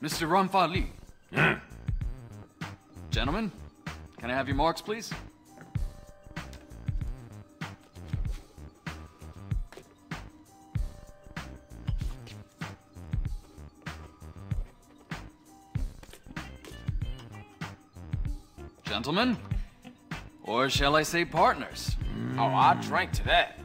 Mr. Ranfa Li. Gentlemen, can I have your marks, please? Gentlemen? Or shall I say partners? Oh, I drank to that.